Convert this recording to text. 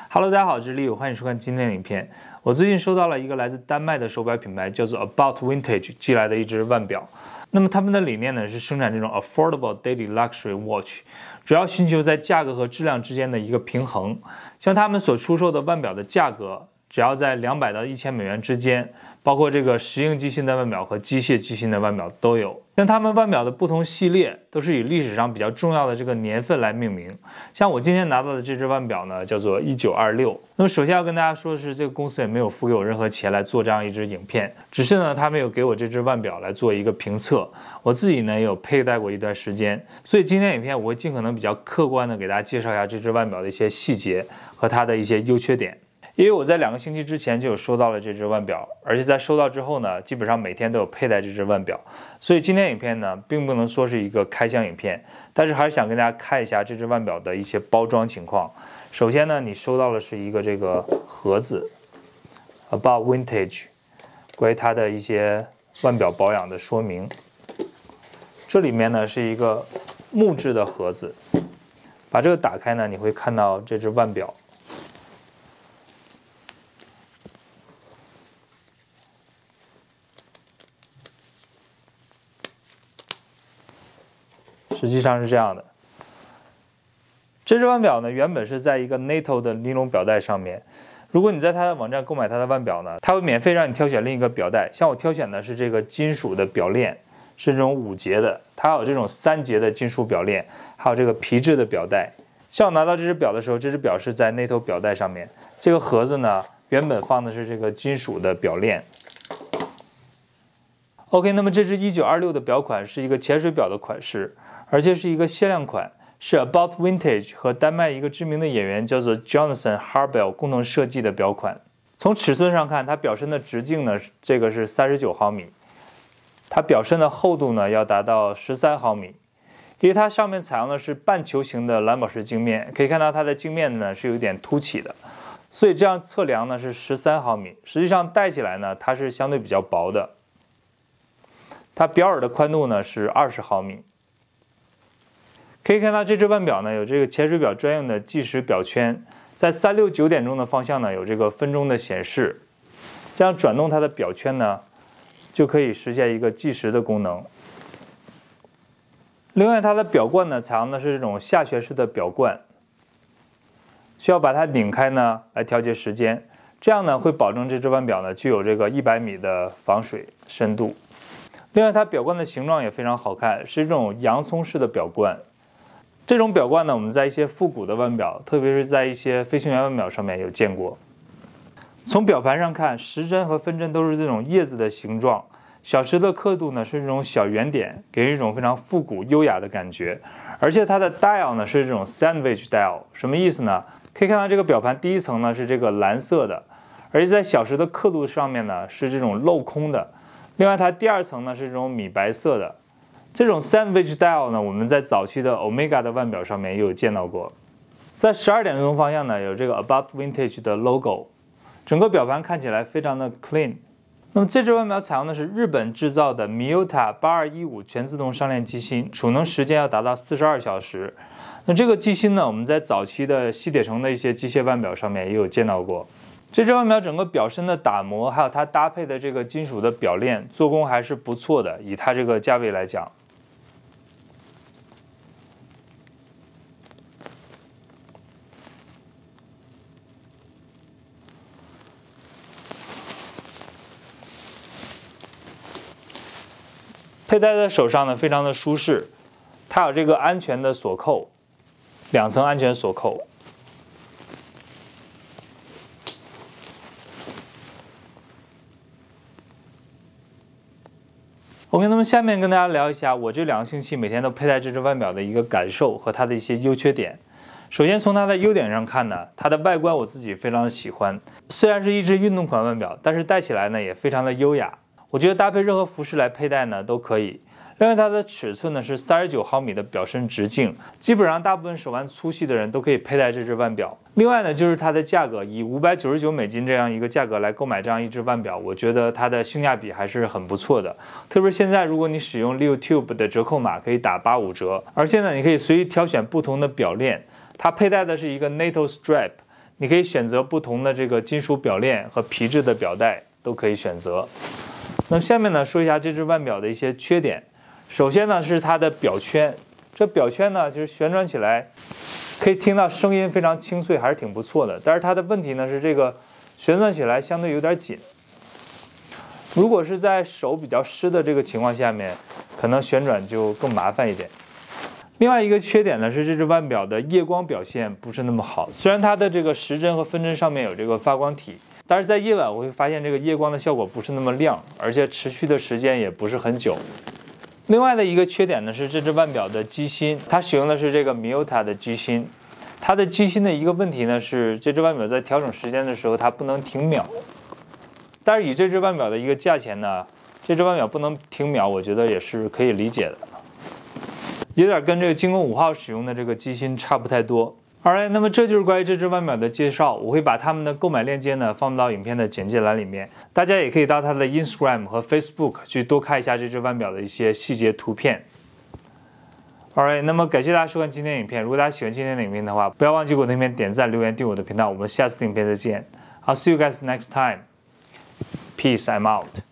Hello， 大家好，我是 Leo， 欢迎收看今天的影片。我最近收到了一个来自丹麦的手表品牌，叫做 About Vintage 寄来的一只腕表。那么他们的理念呢是生产这种 affordable daily luxury watch， 主要寻求在价格和质量之间的一个平衡。像他们所出售的腕表的价格，只要在200到1000美元之间，包括这个石英机芯的腕表和机械机芯的腕表都有。像他们腕表的不同系列都是以历史上比较重要的这个年份来命名。像我今天拿到的这只腕表呢，叫做1926。那么首先要跟大家说的是，这个公司也没有付给我任何钱来做这样一支影片，只是呢，他们有给我这只腕表来做一个评测。我自己呢也有佩戴过一段时间，所以今天影片我会尽可能比较客观的给大家介绍一下这只腕表的一些细节和它的一些优缺点。因为我在2个星期之前就有收到了这只腕表，而且在收到之后呢，基本上每天都有佩戴这只腕表，所以今天影片呢，并不能说是一个开箱影片，但是还是想跟大家看一下这只腕表的一些包装情况。首先呢，你收到的是一个这个盒子 ，About Vintage， 关于它的一些腕表保养的说明。这里面呢是一个木质的盒子，把这个打开呢，你会看到这只腕表。实际上是这样的，这只腕表呢，原本是在一个 NATO 的尼龙表带上面。如果你在它的网站购买它的腕表呢，它会免费让你挑选另一个表带。像我挑选的是这个金属的表链，是这种5节的，它有这种3节的金属表链，还有这个皮质的表带。像我拿到这只表的时候，这只表是在 NATO 表带上面。这个盒子呢，原本放的是这个金属的表链。OK， 那么这只1926的表款是一个潜水表的款式。而且是一个限量款，是 About Vintage 和丹麦一个知名的演员叫做 Jonathan Harbaugh 共同设计的表款。从尺寸上看，它表身的直径呢，这个是39毫米，它表身的厚度呢要达到13毫米。因为它上面采用的是半球形的蓝宝石镜面，可以看到它的镜面呢是有点凸起的，所以这样测量呢是13毫米。实际上戴起来呢，它是相对比较薄的。它表耳的宽度呢是20毫米。可以看到这只腕表呢有这个潜水表专用的计时表圈，在369点钟的方向呢有这个分钟的显示，这样转动它的表圈呢就可以实现一个计时的功能。另外它的表冠呢采用的是这种下旋式的表冠，需要把它拧开呢来调节时间，这样呢会保证这只腕表呢具有这个100米的防水深度。另外它表冠的形状也非常好看，是这种洋葱式的表冠。这种表冠呢，我们在一些复古的腕表，特别是在一些飞行员腕表上面有见过。从表盘上看，时针和分针都是这种叶子的形状，小时的刻度呢是这种小圆点，给人一种非常复古优雅的感觉。而且它的 dial 呢是这种 sandwich dial， 什么意思呢？可以看到这个表盘第一层呢是这个蓝色的，而且在小时的刻度上面呢是这种镂空的。另外它第2层呢是这种米白色的。这种 sandwich dial 呢，我们在早期的 Omega 的腕表上面也有见到过。在12点钟方向呢，有这个 About Vintage 的 logo， 整个表盘看起来非常的 clean。那么这只腕表采用的是日本制造的 Miyota 8215全自动上链机芯，储能时间要达到42小时。那这个机芯呢，我们在早期的西铁城的一些机械腕表上面也有见到过。这只腕表整个表身的打磨，还有它搭配的这个金属的表链，做工还是不错的，以它这个价位来讲。佩戴在手上呢，非常的舒适。它有这个安全的锁扣，2层安全锁扣。OK， 那么下面跟大家聊一下我这2个星期每天都佩戴这只腕表的一个感受和它的一些优缺点。首先从它的优点上看呢，它的外观我自己非常的喜欢。虽然是一只运动款腕表，但是戴起来呢也非常的优雅。我觉得搭配任何服饰来佩戴呢都可以。另外，它的尺寸呢是39毫米的表身直径，基本上大部分手腕粗细的人都可以佩戴这只腕表。另外呢，就是它的价格，以599美金这样一个价格来购买这样一只腕表，我觉得它的性价比还是很不错的。特别是现在，如果你使用 LeoTube 的折扣码，可以打85折。而现在你可以随意挑选不同的表链，它佩戴的是一个 NATO Strap。 你可以选择不同的这个金属表链和皮质的表带都可以选择。那么下面呢，说一下这只腕表的一些缺点。首先呢是它的表圈，这表圈呢就是旋转起来可以听到声音非常清脆，还是挺不错的。但是它的问题呢是这个旋转起来相对有点紧。如果是在手比较湿的这个情况下面，可能旋转就更麻烦一点。另外一个缺点呢是这只腕表的夜光表现不是那么好。虽然它的这个时针和分针上面有这个发光体，但是在夜晚我会发现这个夜光的效果不是那么亮，而且持续的时间也不是很久。另外的一个缺点呢是这只腕表的机芯，它使用的是这个 Miyota 的机芯。它的机芯的一个问题呢是这只腕表在调整时间的时候它不能停秒。但是以这只腕表的一个价钱呢，这只腕表不能停秒，我觉得也是可以理解的，有点跟这个精工5号使用的这个机芯差不太多。Alright， 那么这就是关于这只腕表的介绍，我会把他们的购买链接呢放到影片的简介栏里面，大家也可以到它的 Instagram 和 Facebook 去多看一下这只腕表的一些细节图片。Alright， 那么感谢大家收看今天的影片，如果大家喜欢今天的影片的话，不要忘记给我的影片点赞、留言、订阅我的频道，我们下次的影片再见。I'll see you guys next time. Peace, I'm out.